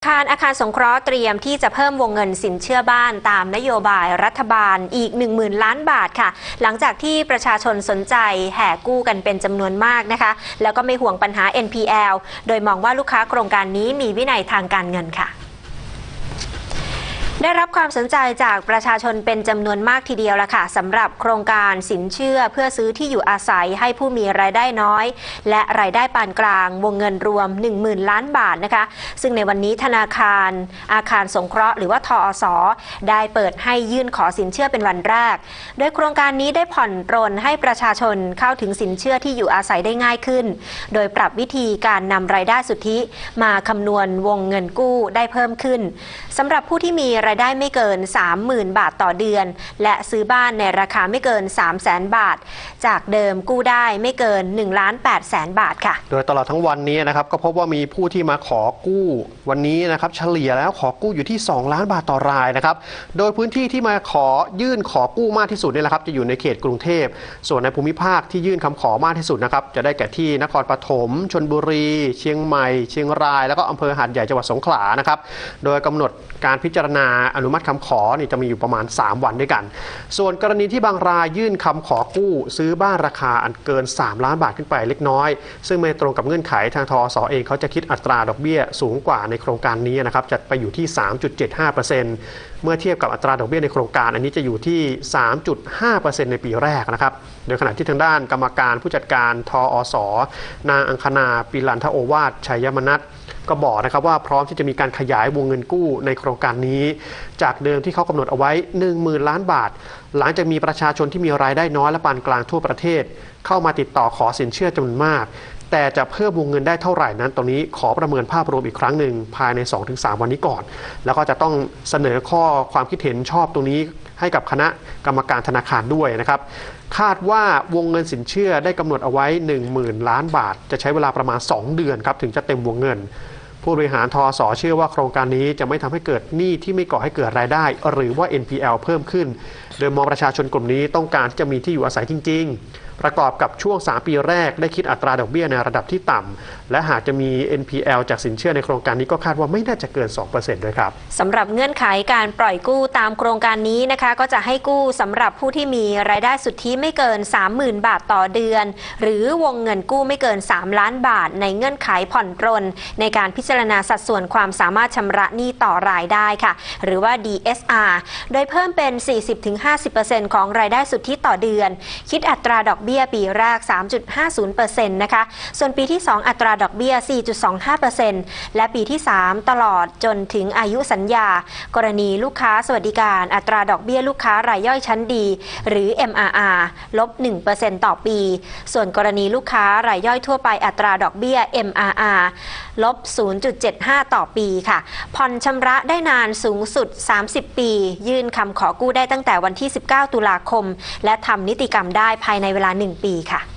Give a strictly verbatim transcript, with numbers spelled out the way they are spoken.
ธนาคารอาคารสงเคราะห์เตรียมที่จะเพิ่มวงเงินสินเชื่อบ้านตามนโยบายรัฐบาลอีก หนึ่งหมื่น ล้านบาทค่ะหลังจากที่ประชาชนสนใจแห่กู้กันเป็นจำนวนมากนะคะแล้วก็ไม่ห่วงปัญหา เอ็น พี แอล โดยมองว่าลูกค้าโครงการนี้มีวินัยทางการเงินค่ะได้รับความสนใจจากประชาชนเป็นจำนวนมากทีเดียวละค่ะสำหรับโครงการสินเชื่อเพื่อซื้อที่อยู่อาศัยให้ผู้มีรายได้น้อยและรายได้ปานกลางวงเงินรวม หนึ่งหมื่น ล้านบาทนะคะซึ่งในวันนี้ธนาคารอาคารสงเคราะห์หรือว่าทอส.ได้เปิดให้ยื่นขอสินเชื่อเป็นวันแรกโดยโครงการนี้ได้ผ่อนปรนให้ประชาชนเข้าถึงสินเชื่อที่อยู่อาศัยได้ง่ายขึ้นโดยปรับวิธีการนำรายได้สุทธิมาคำนวณวงเงินกู้ได้เพิ่มขึ้นสำหรับผู้ที่มีรายได้ไม่เกิน สามหมื่น บาทต่อเดือนและซื้อบ้านในราคาไม่เกิน สามแสน บาทจากเดิมกู้ได้ไม่เกิน หนึ่งล้านแปดแสน บาทค่ะโดยตลอดทั้งวันนี้นะครับก็พบว่ามีผู้ที่มาขอกู้วันนี้นะครับเฉลี่ยแล้วขอกู้อยู่ที่สองล้านบาทต่อรายนะครับโดยพื้นที่ที่มาขอยื่นขอกู้มากที่สุดนี่แหละครับจะอยู่ในเขตกรุงเทพส่วนในภูมิภาคที่ยื่นคำขอมากที่สุดนะครับจะได้แก่ที่นครปฐมชลบุรีเชียงใหม่เชียงรายแล้วก็อำเภอหาดใหญ่จังหวัดสงขลานะครับโดยกำหนดการพิจารณาอนุมัติคำขอนี่จะมีอยู่ประมาณสามวันด้วยกันส่วนกรณีที่บางรายยื่นคำขอกู้ซื้อบ้านราคาอันเกินสามล้านบาทขึ้นไปเล็กน้อยซึ่งไม่ตรงกับเงื่อนไขทางทอส.เองเขาจะคิดอัตราดอกเบี้ยสูงกว่าในโครงการนี้นะครับจะไปอยู่ที่ สามจุดเจ็ดห้าเปอร์เซ็นต์ เมื่อเทียบกับอัตราดอกเบี้ยในโครงการอันนี้จะอยู่ที่ สามจุดห้าเปอร์เซ็นต์ ในปีแรกนะครับโดยขณะที่ทางด้านกรรมการผู้จัดการทอส.นางอังคณาปิลันทโอวาทชัยมนัสก็บอกนะครับว่าพร้อมที่จะมีการขยายวงเงินกู้ในโครงการนี้จากเดิมที่เขากำหนดเอาไว้ หนึ่งหมื่น ล้านบาทหลังจากมีประชาชนที่มีรายได้น้อยและปานกลางทั่วประเทศเข้ามาติดต่อขอสินเชื่อจำนวนมากแต่จะเพิ่มวงเงินได้เท่าไหร่นั้นตรงนี้ขอประเมินภาพรวมอีกครั้งหนึ่งภายใน สองถึงสาม วันนี้ก่อนแล้วก็จะต้องเสนอข้อความคิดเห็นชอบตรงนี้ให้กับคณะกรรมการธนาคารด้วยนะครับคาดว่าวงเงินสินเชื่อได้กำหนดเอาไว้ หนึ่งหมื่น ล้านบาทจะใช้เวลาประมาณสองเดือนครับถึงจะเต็มวงเงินผู้บริหารทอส.เชื่อว่าโครงการนี้จะไม่ทำให้เกิดหนี้ที่ไม่ก่อให้เกิดรายได้หรือว่า เอ็น พี แอล เพิ่มขึ้นโดยมองประชาชนกลุ่มนี้ต้องการที่จะมีที่อยู่อาศัยจริงๆประกอบกับช่วงสามปีแรกได้คิดอัตราดอกเบี้ยในระดับที่ต่ำและหากจะมี เอ็น พี แอล จากสินเชื่อในโครงการนี้ก็คาดว่าไม่น่าจะเกิน สองเปอร์เซ็นต์ ด้วยครับสำหรับเงื่อนไขการปล่อยกู้ตามโครงการนี้นะคะก็จะให้กู้สำหรับผู้ที่มีรายได้สุทธิไม่เกิน สามหมื่น บาทต่อเดือนหรือวงเงินกู้ไม่เกิน สาม ล้านบาทในเงื่อนไขผ่อนปรนในการพิจารณาสัดส่วนความสามารถชำระหนี้ต่อรายได้ค่ะหรือว่า ดี เอส อาร์ โดยเพิ่มเป็น สี่สิบถึงห้าสิบเปอร์เซ็นต์ ของรายได้สุทธิต่อเดือนคิดอัตราดอกเบี้ยปีแรก สามจุดห้าศูนย์เปอร์เซ็นต์ นะคะส่วนปีที่สองอัตราดอกเบี้ย สี่จุดสองห้าเปอร์เซ็นต์ และปีที่สามตลอดจนถึงอายุสัญญากรณีลูกค้าสวัสดิการอัตราดอกเบี้ยลูกค้ารายย่อยชั้นดีหรือ เอ็ม อาร์ อาร์ ลบ หนึ่งเปอร์เซ็นต์ ต่อปีส่วนกรณีลูกค้ารายย่อยทั่วไปอัตราดอกเบี้ย เอ็ม อาร์ อาร์ ลบ ศูนย์จุดเจ็ดห้า ต่อปีค่ะผ่อนชำระได้นานสูงสุดสามสิบปียื่นคำขอกู้ได้ตั้งแต่วันที่สิบเก้าตุลาคมและทำนิติกรรมได้ภายในเวลาหนึ่งปีค่ะ